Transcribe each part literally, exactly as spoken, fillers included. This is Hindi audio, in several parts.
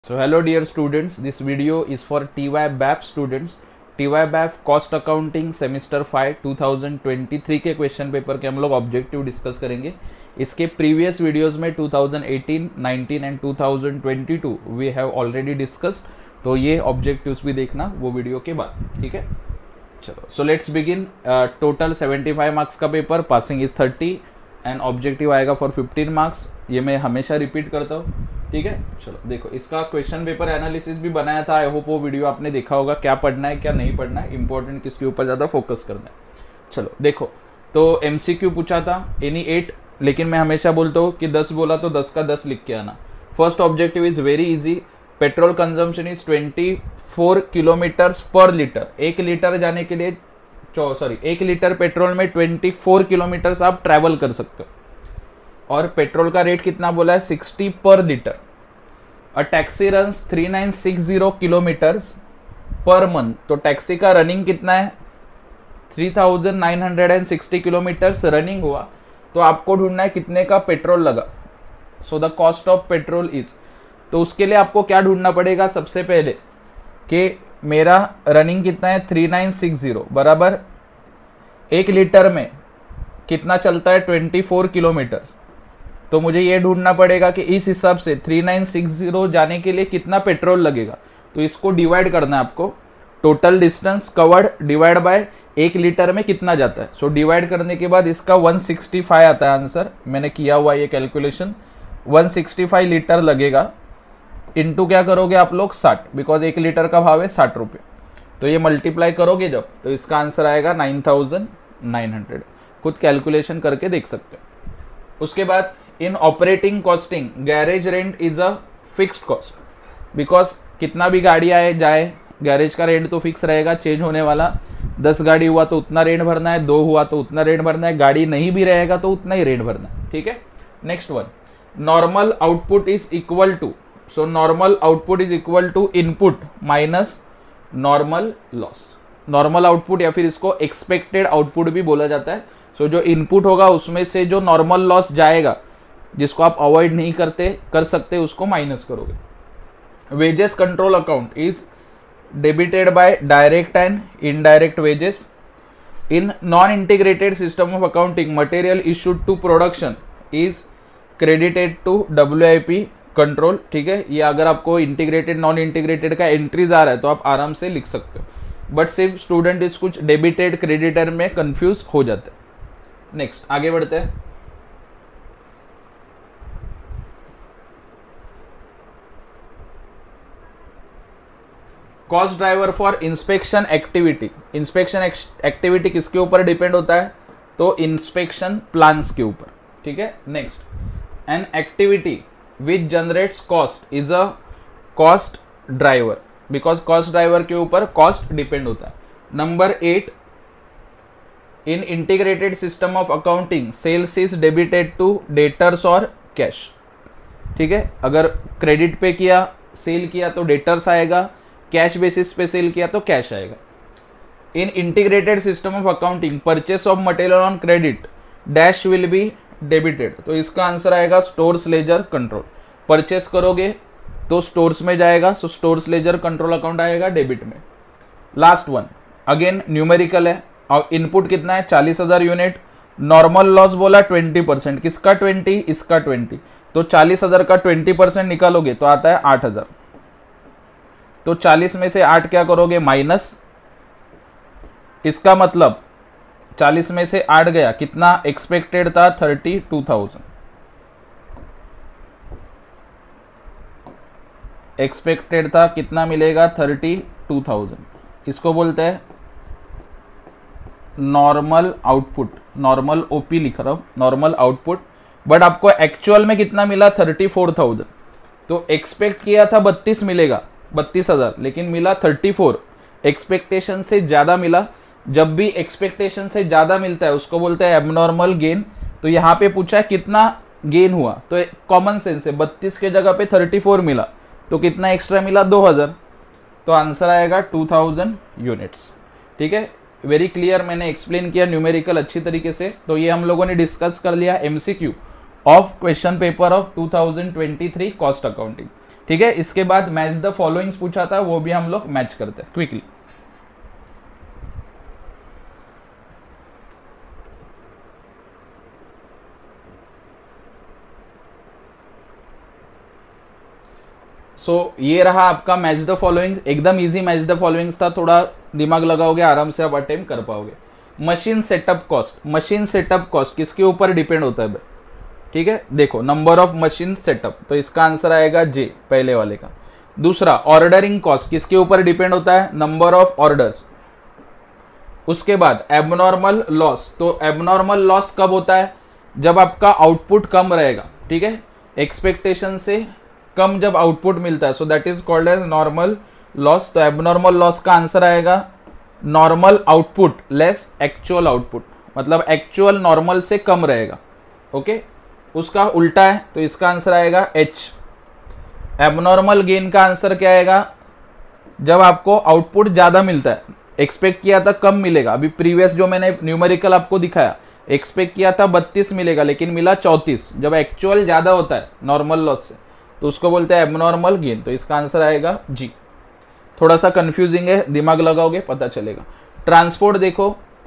So hello dear students, this video is for T Y B A P students. T Y B A P Cost Accounting Semester five two thousand twenty three के क्वेश्चन पेपर के हम लोग ऑब्जेक्टिव डिस्कस करेंगे. इसके प्रीवियस वीडियोस में two thousand eighteen, nineteen and two thousand twenty two we have already discussed. तो ये ऑब्जेक्टिव्स भी देखना वो वीडियो के बाद, ठीक है. चलो, so let's begin. Total seventy five marks का पेपर, passing is thirty and objective आएगा फॉर फिफ्टीन मार्क्स. ये मैं हमेशा रिपीट करता हूँ, ठीक है. चलो देखो, इसका क्वेश्चन पेपर एनालिसिस भी बनाया था. आई होप वो वीडियो आपने देखा होगा. क्या पढ़ना है क्या नहीं पढ़ना है, इंपॉर्टेंट किसके ऊपर ज्यादा फोकस करना है. चलो देखो, तो एमसीक्यू पूछा था एनी एट, लेकिन मैं हमेशा बोलता हूँ कि दस बोला तो दस का दस लिख के आना. First objective is very easy. Petrol consumption is twenty four kilometres per litre. एक लीटर जाने के लिए सॉरी एक लीटर पेट्रोल में ट्वेंटी फोर किलोमीटर्स आप ट्रैवल कर सकते हो. और पेट्रोल का रेट कितना बोला है, sixty per litre. A taxi runs three nine six zero kilometres per month. तो टैक्सी का रनिंग कितना है, three thousand nine hundred sixty kilometres running हुआ. तो आपको ढूंढना है कितने का पेट्रोल लगा. So the cost of petrol is, तो उसके लिए आपको क्या ढूंढना पड़ेगा, सबसे पहले कि मेरा रनिंग कितना है, थ्री नाइन सिक्स जीरो बराबर एक लीटर में कितना चलता है, ट्वेंटी फोर किलोमीटर्स. तो मुझे ये ढूंढना पड़ेगा कि इस हिसाब से थ्री नाइन सिक्स जीरो जाने के लिए कितना पेट्रोल लगेगा. तो इसको डिवाइड करना है आपको. Total distance covered divide by एक लीटर में कितना जाता है. सो so, डिवाइड करने के बाद इसका वन सिक्सटी फाइव आता है आंसर. मैंने किया हुआ ये calculation. One sixty five litre लगेगा. इनटू क्या करोगे आप लोग, साठ, बिकॉज एक लीटर का भाव है साठ रुपये. तो ये मल्टीप्लाई करोगे जब, तो इसका आंसर आएगा नाइन थाउजेंड नाइन हंड्रेड. खुद कैलकुलेशन करके देख सकते हो. उसके बाद in operating costing garage rent is a fixed cost. Because कितना भी गाड़ी आए जाए, गैरेज का रेंट तो फिक्स रहेगा, चेंज होने वाला. दस गाड़ी हुआ तो उतना रेंट भरना है, दो हुआ तो उतना रेंट भरना है, गाड़ी नहीं भी रहेगा तो उतना ही रेंट भरना है, ठीक है. Next one, normal output is equal to, so normal output is equal to input minus normal loss. Normal output या फिर इसको एक्सपेक्टेड आउटपुट भी बोला जाता है. सो so, जो इनपुट होगा उसमें से जो नॉर्मल लॉस जाएगा, जिसको आप अवॉइड नहीं करते कर सकते, उसको माइनस करोगे. Wages control account is debited by direct and indirect wages. In non integrated system of accounting material issued to production is credited to W I P control, ठीक है. ये अगर आपको इंटीग्रेटेड नॉन इंटीग्रेटेड का एंट्रीज आ रहा है तो आप आराम से लिख सकते हो. बट सिर्फ स्टूडेंट इस कुछ डेबिटेड क्रेडिटर में कंफ्यूज हो जाते हैं. नेक्स्ट आगे बढ़ते हैं. Cost driver for inspection activity. Inspection activity किसके ऊपर डिपेंड होता है, तो इंस्पेक्शन प्लान्स के ऊपर, ठीक है. Next, an activity which generates cost is a cost driver, because cost driver के ऊपर कॉस्ट डिपेंड होता है. Number eight, in integrated system of accounting sales is debited to debtors और कैश, ठीक है. अगर क्रेडिट पे किया, सेल किया तो डेटर्स आएगा, कैश बेसिस पे सेल किया तो कैश आएगा. In integrated system of accounting purchase of material on credit dash will be debited. तो इसका आंसर आएगा स्टोर्स लेजर कंट्रोल. परचेस करोगे तो स्टोर्स में जाएगा, so stores ledger control account आएगा डेबिट में. लास्ट वन अगेन न्यूमेरिकल है. और इनपुट कितना है, चालीस हजार यूनिट. नॉर्मल लॉस बोला ट्वेंटी परसेंट. किसका ट्वेंटी, इसका ट्वेंटी. तो चालीस हजार का ट्वेंटी परसेंट निकालोगे तो आता है आठ हजार. तो चालीस में से आठ क्या करोगे, माइनस. इसका मतलब चालीस में से आठ गया, कितना एक्सपेक्टेड था, थर्टी टू थाउजेंड. एक्सपेक्टेड था कितना मिलेगा, थर्टी टू थाउजेंड. इसको बोलते हैं नॉर्मल आउटपुट. नॉर्मल ओपी लिख रहा हूं, नॉर्मल आउटपुट. बट आपको एक्चुअल में कितना मिला, थर्टी फोर थाउजेंड. तो एक्सपेक्ट किया था बत्तीस मिलेगा, बत्तीस हजार, लेकिन मिला थर्टी फोर. एक्सपेक्टेशन से ज्यादा मिला. जब भी एक्सपेक्टेशन से ज्यादा मिलता है उसको बोलते हैं एबनॉर्मल गेन. तो यहाँ पे पूछा है कितना गेन हुआ, तो कॉमन सेंस है, बत्तीस के जगह पे थर्टी फोर मिला तो कितना एक्स्ट्रा मिला, दो हजार. तो आंसर आएगा टू थाउजेंड यूनिट्स, ठीक है. वेरी क्लियर, मैंने एक्सप्लेन किया न्यूमेरिकल अच्छी तरीके से. तो ये हम लोगों ने डिस्कस कर लिया MCQ of question paper of two thousand twenty three cost accounting. ठीक है। इसके बाद मैच द फॉलोइंग्स पूछा था, वो भी हम लोग मैच करते हैं क्विकली। सो so, ये रहा आपका मैच द फॉलोइंग, एकदम इजी मैच द फॉलोइंग्स था, थोड़ा दिमाग लगाओगे आराम से आप अटेम्प्ट कर पाओगे। Machine setup cost, machine setup cost किसके ऊपर डिपेंड होता है भाई, ठीक है। देखो नंबर ऑफ मशीन सेटअप, तो इसका आंसर आएगा जे, पहले वाले का। दूसरा ऑर्डरिंग कॉस्ट किसके ऊपर डिपेंड होता है, नंबर ऑफ ऑर्डर्स। उसके बाद एबनॉर्मल लॉस, तो एबनॉर्मल लॉस कब होता है, जब आपका आउटपुट कम रहेगा, ठीक है, एक्सपेक्टेशन से कम जब आउटपुट मिलता है, so that is called as normal loss. तो एबनॉर्मल लॉस का आंसर आएगा normal output less actual output, मतलब एक्चुअल नॉर्मल से कम रहेगा, ओके। उसका उल्टा है, तो इसका आंसर आएगा एच। एबनॉर्मल गेन का आंसर क्या आएगा, जब आपको आउटपुट ज्यादा मिलता है, एक्सपेक्ट किया था कम मिलेगा। अभी प्रीवियस जो मैंने न्यूमेरिकल आपको दिखाया, एक्सपेक्ट किया था बत्तीस मिलेगा लेकिन मिला चौंतीस, जब एक्चुअल ज्यादा होता है नॉर्मल लॉस से, तो उसको बोलते हैं एबनॉर्मल गेन। तो इसका आंसर आएगा जी। थोड़ा सा कंफ्यूजिंग है, दिमाग लगाओगे पता चलेगा। ट्रांसपोर्ट देखो,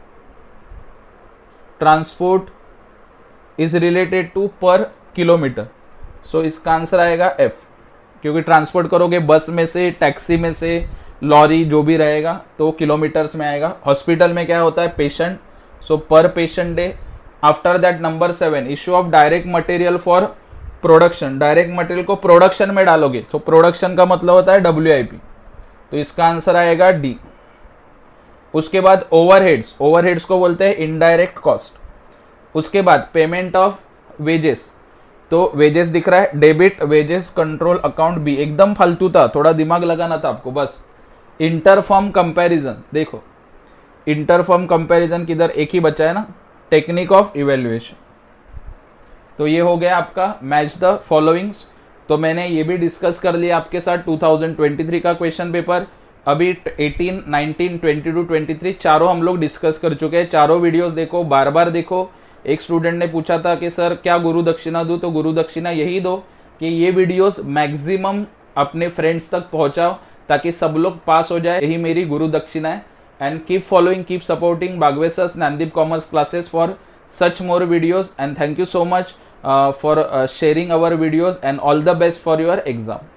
transport is related to per kilometre, so इसका आंसर आएगा एफ, क्योंकि ट्रांसपोर्ट करोगे बस में से, टैक्सी में से, लॉरी जो भी रहेगा तो किलोमीटर्स में आएगा। हॉस्पिटल में क्या होता है, patient, so per patient day. After that number seven, issue of direct material for production, direct material को प्रोडक्शन में डालोगे, तो प्रोडक्शन का मतलब होता है डब्ल्यू आई पी, तो इसका आंसर आएगा डी। उसके बाद ओवरहेड्स, ओवरहेड्स को बोलते हैं इनडायरेक्ट कॉस्ट। उसके बाद पेमेंट ऑफ वेजेस, तो वेजेस दिख रहा है, debit wages control account B, एकदम फालतू था, थोड़ा दिमाग लगाना था आपको बस। इंटरफर्म कंपैरिजन, देखो इंटरफर्म कंपैरिजन किधर, एक ही बचा है ना, टेक्निक ऑफ इवेल्युएशन। तो ये हो गया आपका मैच द फॉलोइंग्स। तो मैंने ये भी डिस्कस कर लिया आपके साथ टू थाउजेंड ट्वेंटी थ्री का क्वेश्चन पेपर। अभी eighteen, nineteen, twenty two, twenty three चारों हम लोग डिस्कस कर चुके हैं। चारों वीडियोस देखो, बार बार देखो। एक स्टूडेंट ने पूछा था कि सर क्या गुरु दक्षिणा दूं, तो गुरु दक्षिणा यही दो कि ये वीडियोस मैक्सिमम अपने फ्रेंड्स तक पहुंचाओ ताकि सब लोग पास हो जाए, यही मेरी गुरु दक्षिणा है। And keep following, keep supporting बागवेसर्स Gyandeep commerce classes for such more videos, and thank you so much uh, for uh, sharing our videos, and all the best for your exam.